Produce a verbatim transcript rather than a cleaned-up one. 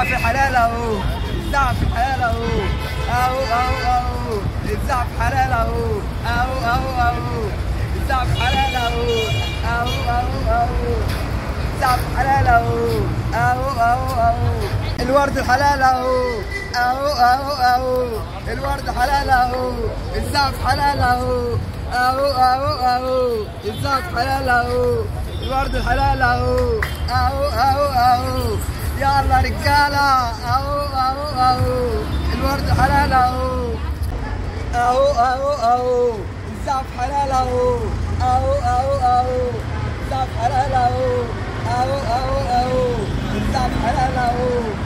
الزعف حلال اهو، الزعف حلال اهو، اهو اهو اهو، الزعف حلال اهو، اهو اهو اهو، الزعف حلال اهو، اهو اهو اهو، الزعف حلال اهو، اهو اهو اهو، الورد الحلال اهو، اهو اهو اهو، الورد حلال اهو، الزعف حلال اهو، اهو اهو اهو، الزعف حلال اهو، الورد الحلال اهو، اهو اهو اهو، يلا رجاله، اهو اهو اهو، الورد حلال اهو، اهو اهو اهو، الزعف حلال اهو، اهو اهو اهو، الزعف حلال اهو، اهو اهو اهو، الزعف حلال اهو.